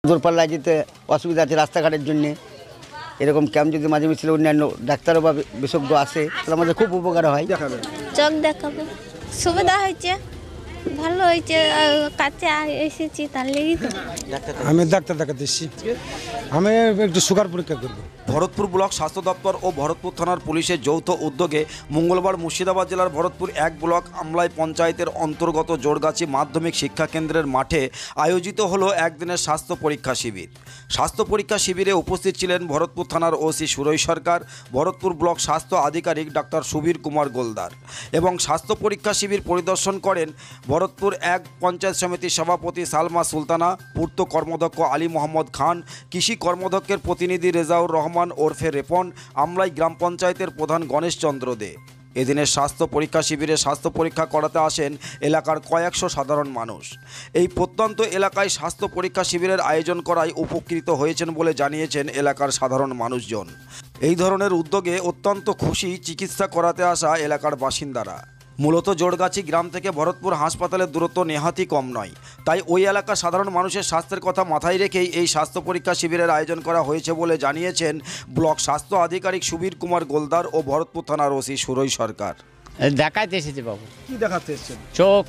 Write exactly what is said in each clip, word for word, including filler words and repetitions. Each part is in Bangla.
দূরপাল্লায় যেতে অসুবিধা আছে রাস্তাঘাটের জন্যে, এরকম ক্যাম্প যদি মাঝে মিছিলে অন্যান্য ডাক্তারও বা বিশেষজ্ঞ আসে তাহলে আমাদের খুব উপকার হয়। দেখাবেন চোখ দেখাবো, সুবিধা হয়েছে, ভালো হয়েছে, কাছে এসেছি তার লেগে। আমি ডাক্তার দেখাতে এসেছি, আমি একটু সুগার পরীক্ষা করবো। ভরতপুর ব্লক স্বাস্থ্য দপ্তর ও ভরতপুর থানার পুলিশের যৌথ উদ্যোগে মঙ্গলবার মুর্শিদাবাদ জেলার ভরতপুর এক ব্লক আমলাই পঞ্চায়েতের অন্তর্গত জোরগাছি মাধ্যমিক শিক্ষা কেন্দ্রের মাঠে আয়োজিত হলো একদিনের স্বাস্থ্য পরীক্ষা শিবির। স্বাস্থ্য পরীক্ষা শিবিরে উপস্থিত ছিলেন ভরতপুর থানার ওসি সুরই সরকার, ভরতপুর ব্লক স্বাস্থ্য আধিকারিক ডাক্তার সুবীর কুমার গোলদার এবং স্বাস্থ্য পরীক্ষা শিবির পরিদর্শন করেন ভরতপুর এক পঞ্চায়েত সমিতির সভাপতি সালমা সুলতানা, পূর্ত কর্মদক্ষ আলী মোহাম্মদ খান, কৃষি কর্মদক্ষের প্রতিনিধি রেজাউর রহমান ওরফে রেপন, আমলাই গ্রাম পঞ্চায়েতের প্রধান গণেশ চন্দ্র দে। এদিনের স্বাস্থ্য পরীক্ষা শিবিরে স্বাস্থ্য পরীক্ষা করাতে আসেন এলাকার কয়েকশো সাধারণ মানুষ। এই প্রত্যন্ত এলাকায় স্বাস্থ্য পরীক্ষা শিবিরের আয়োজন করায় উপকৃত হয়েছেন বলে জানিয়েছেন এলাকার সাধারণ মানুষজন। এই ধরনের উদ্যোগে অত্যন্ত খুশি চিকিৎসা করাতে আসা এলাকার বাসিন্দারা। মূলত জোরগাছি গ্রাম থেকে ভরতপুর হাসপাতালের দূরত্ব নেহাতই কম নয়, তাই ওই এলাকার সাধারণ মানুষের স্বাস্থ্যের কথা মাথায় রেখেই এই স্বাস্থ্য পরীক্ষা শিবিরের আয়োজন করা হয়েছে বলে জানিয়েছেন ব্লক স্বাস্থ্য আধিকারিক সুবীর কুমার গোলদার ও ভরতপুর থানার ওসি সুরই সরকার। দেখাইতে এসেছি বাবু। কি দেখাতে এসেছেন? চোখ।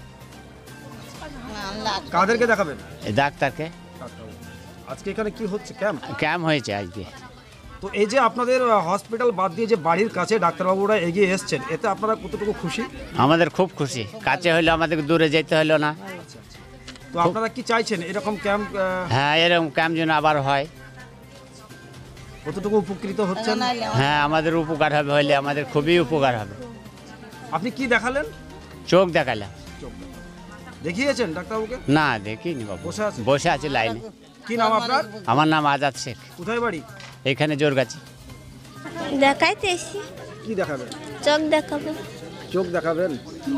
কাদেরকে দেখাবেন? ডাক্তারকে। আজকে এখানে কি হচ্ছে? ক্যাম্প ক্যাম্প হয়েছে আজকে। তো এই যে আপনাদের হসপিটাল বাদ দিয়ে যে বাড়ির কাছে ডাক্তারবাবুরা এগিয়ে এসছেন, এতে আপনারা কতটুকু খুশি? আমাদের খুব খুশি, কাছে হইলো আমাদের দূরে যেতে হলো না। তো আপনারা কি চাইছেন এরকম ক্যাম্প? হ্যাঁ, এরকম ক্যাম্প যেন আবার হয়। কতটুকু উপকৃত হচ্ছেন? হ্যাঁ, আমাদের উপকার হবে, হইলে আমাদের খুবই উপকার হবে। আপনি কি দেখালেন? চোখ দেখালাম। দেখিয়েছেন ডাক্তারবাবুকে? না, দেখিনি বাবু, বসে আছে? বসে আছে লাইনে। কি নাম আপনার? আমার নাম আজাদ শেখ। কোথায় বাড়ি? এখানে জোরগাছি। দেখাইতে এসেছি। কি দেখাবেন? চোখ দেখাবো। চোখ দেখাবেন।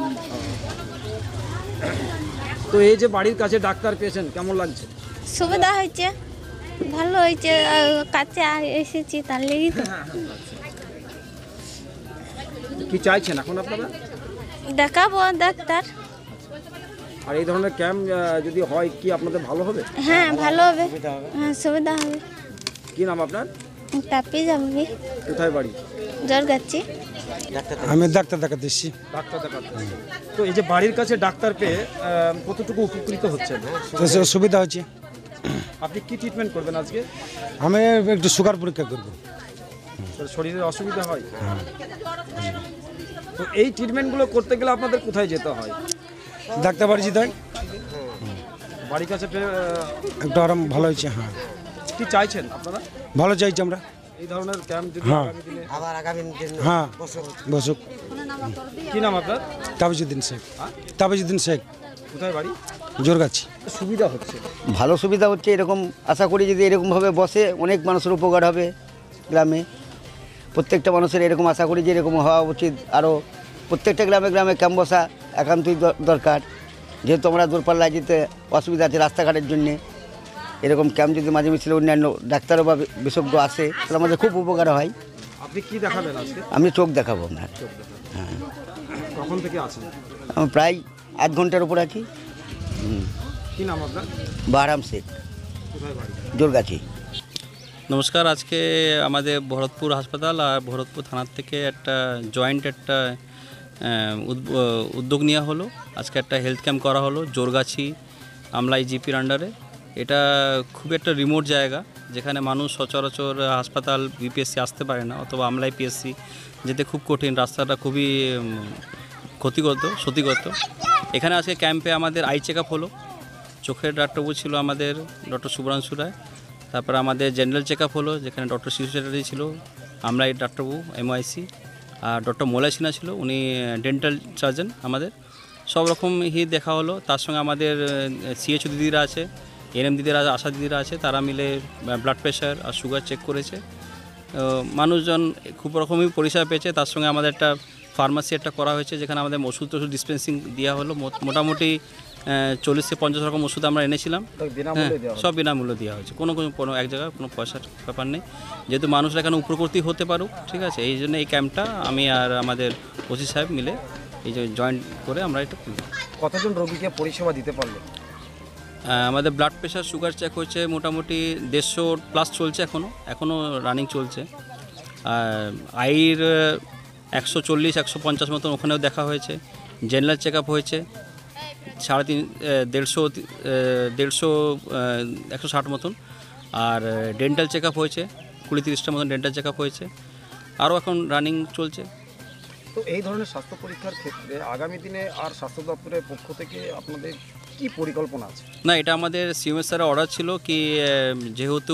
তো এই যে বাড়ির কাছে ডাক্তার পেয়েছেন, কেমন লাগছে? সুবিধা হয়েছে, ভালো হয়েছে, কাছে এসেছি তার লেগে। কি চাইছেন এখন আপনারা? দেখাবো ডাক্তার। আর এই ধরনের ক্যাম্প যদি হয় কি আপনাদের ভালো হবে? হ্যাঁ, ভালো হবে, হ্যাঁ সুবিধা হবে। কি নাম আপনার? টাপি যাবি। কোথায় বাড়ি? জোরগাছি। আমি ডাক্তার দেখাতে এসেছি। ডাক্তার দেখাতে। তো এই যে বাড়ির কাছে ডাক্তার পেয়ে কতটুকু উপকৃত হচ্ছেন? সুবিধা হচ্ছে। আপনি কি ট্রিটমেন্ট করবেন আজকে? আমি একটু সুগার পরীক্ষা করবো। শরীরের অসুবিধা হয়? তো এই ট্রিটমেন্টগুলো করতে গেলে আপনাদের কোথায় যেতে হয়? ডাক্তার বাড়ি যেতে হয়। বাড়ির কাছে একটু আরাম ভালো হয়েছে। হ্যাঁ, কি চাইছেন আপনারা? ভালো চাইছি আমরা এই ধরনের ক্যাম্প যদি আগামী দিনে আবার আগামী দিনে হ্যাঁ বসুক। কি নাম আপনার? তাবিজউদ্দিন শেখ। তাবিজউদ্দিন শেখ। কোথায় বাড়ি? জোরগাছি। সুবিধা হচ্ছে? ভালো সুবিধা হচ্ছে, এরকম আশা করি যদি এরকমভাবে বসে অনেক মানুষের উপকার হবে গ্রামে। প্রত্যেকটা মানুষের এরকম আশা করি যে এরকম হওয়া উচিত। আরও প্রত্যেকটা গ্রামে গ্রামে ক্যাম্প বসা একান্তই দরকার, যেহেতু আমরা দূরপাল্লায় যেতে অসুবিধা আছে রাস্তাঘাটের জন্যে। এরকম ক্যাম্প যদি মাঝে মিছিলে অন্যান্য ডাক্তারও বা বিশেষজ্ঞ আসে তাহলে আমাদের খুব উপকার হয়। আপনি কি দেখাবেন আজকে? আমি চোখ দেখাবো আপনার। হ্যাঁ। কখন থেকে আছেন? আমি প্রায় আধ ঘন্টার উপর আছি। কি নাম আপনার? বাহারাম শেখ। কোথায় বাড়ি? জোরগাছি। নমস্কার, আজকে আমাদের ভরতপুর হাসপাতাল আর ভরতপুর থানার থেকে একটা জয়েন্ট একটা উদ্যোগ নেওয়া হলো। আজকে একটা হেলথ ক্যাম্প করা হলো জোরগাছি আমলাই জিপির আন্ডারে। এটা খুব একটা রিমোট জায়গা, যেখানে মানুষ সচরাচর হাসপাতাল বিপিএসসি আসতে পারে না, অথবা আমলাই পিএসসি যেতে খুব কঠিন, রাস্তাটা খুবই ক্ষতিগত ক্ষতিগত এখানে আজকে ক্যাম্পে আমাদের আই চেক আপ হলো। চোখের ডাক্তারবাবু ছিল আমাদের ডক্টর শুভ্রাংশু রায়। তারপরে আমাদের জেনারেল চেক আপ হলো, যেখানে ডক্টর শিশু চ্যাটার্জি ছিল, আমলাই ডাক্তারবাবু এমওআইসি, আর ডক্টর মোলাই সিনহা ছিল, উনি ডেন্টাল সার্জন আমাদের। সব রকমই দেখা হলো। তার সঙ্গে আমাদের সিএইচও দিদিরা আছে, এনএম দিদিরা, আশা দিদিরা আছে, তারা মিলে ব্লাড প্রেশার আর সুগার চেক করেছে। মানুষজন খুব রকমই পরিষেবা পেয়েছে। তার সঙ্গে আমাদের একটা ফার্মাসি একটা করা হয়েছে, যেখানে আমাদের ওষুধ টষুধ ডিসপেন্সিং দেওয়া হলো। মোটামুটি চল্লিশ থেকে পঞ্চাশ রকম ওষুধ আমরা এনেছিলাম, সব বিনামূল্যে দেওয়া হয়েছে। কোনো কোনো এক জায়গায় কোনো পয়সার ব্যাপার নেই, যেহেতু মানুষরা এখানে উপকৃত হতে পারুক, ঠিক আছে। এই জন্য এই ক্যাম্পটা আমি আর আমাদের ওসি সাহেব মিলে এই যে জয়েন্ট করে আমরা এটা। কতজন রোগীকে পরিষেবা দিতে পারলো? আমাদের ব্লাড প্রেশার সুগার চেক হচ্ছে মোটামুটি দেড়শো প্লাস চলছে, এখনও এখনও রানিং চলছে। আইর একশো চল্লিশ একশো পঞ্চাশ মতন ওখানেও দেখা হয়েছে। জেনারেল চেক আপ হয়েছে সাড়ে তিন দেড়শো দেড়শো একশো ষাট মতন। আর ডেন্টাল চেক আপ হয়েছে কুড়ি তিরিশটা মতন ডেন্টাল চেক আপ হয়েছে, আরও এখন রানিং চলছে। তো এই ধরনের স্বাস্থ্য পরীক্ষার ক্ষেত্রে আগামী দিনে আর স্বাস্থ্য দপ্তরের পক্ষ থেকে আপনাদের কি পরিকল্পনা আছে? না, এটা আমাদের সিএমএস স্যারের অর্ডার ছিল কি যেহেতু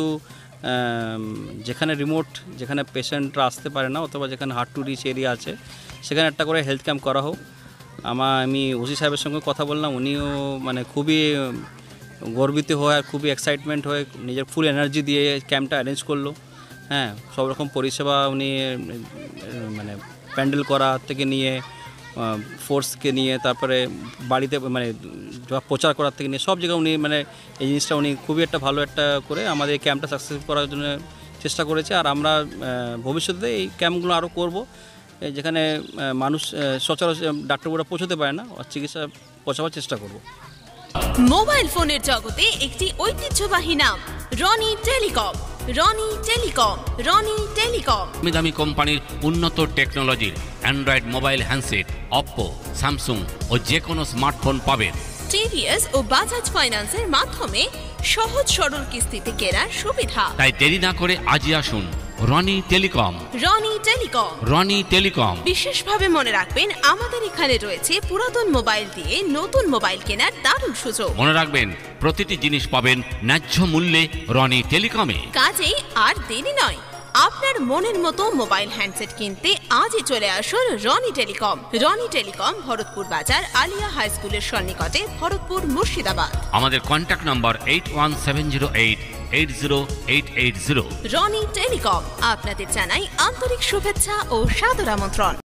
যেখানে রিমোট, যেখানে পেশেন্টরা আসতে পারে না অথবা যেখানে হার্ড টু রিচ এরিয়া আছে, সেখানে একটা করে হেলথ ক্যাম্প করা হোক। আমার আমি ওসি সাহেবের সঙ্গে কথা বললাম, উনিও মানে খুবই গর্বিত হয়ে আর খুবই এক্সাইটমেন্ট হয়ে নিজের ফুল এনার্জি দিয়ে ক্যাম্পটা অ্যারেঞ্জ করলো। হ্যাঁ, সব রকম পরিষেবা উনি মানে প্যান্ডেল করা থেকে নিয়ে ফোর্সকে নিয়ে তারপরে বাড়িতে মানে প্রচার করার থেকে নিয়ে সব জায়গায় উনি মানে এই জিনিসটা উনি খুবই একটা ভালো একটা করে আমাদের এই ক্যাম্পটা সাকসেস করার জন্য চেষ্টা করেছে। আর আমরা ভবিষ্যতে এই ক্যাম্পগুলো আরও করব, যেখানে মানুষ সচরাচর ডাক্তারবাবুরা পৌঁছতে পারে না, চিকিৎসা পৌঁছাবার চেষ্টা করব। মোবাইল ফোনের জগতে একটি ঐতিহ্যবাহী নাম Rony Telecom. Rony Telecom Rony Telecom দামি দামি কোম্পানির উন্নত টেকনোলজির android mobile handset Oppo, Samsung ও যে কোনো স্মার্টফোন পাবেন। টিভিএস ও বাজাজ ফাইন্যান্সের মাধ্যমে সহজ সরল কিস্তিতে কেনার সুবিধা। তাই দেরি না করে আজই আসুন Rony Telecom. Rony Telecom Rony Telecom বিশেষভাবে মনে রাখবেন, আমাদের এখানে রয়েছে পুরাতন মোবাইল দিয়ে নতুন মোবাইল কেনার দারুণ সুযোগ। মনে রাখবেন, প্রতিটি জিনিস পাবেন ন্যায্য মূল্যে রনি টেলিকমে। কাজেই আর দেরি নয়, আপনার মনের মতো মোবাইল হ্যান্ডসেট কিনতে আজই চলে আসুন রনি টেলিকম। রনি টেলিকম ভরতপুর বাজার আলিয়া হাই স্কুলের সন্নিকটে, ভরতপুর, মুর্শিদাবাদ। আমাদের contact number eight one seven zero eight eight zero eight eight zero. Rony Telecom আপনাদের জানাই আন্তরিক শুভেচ্ছা ও সাদর আমন্ত্রণ।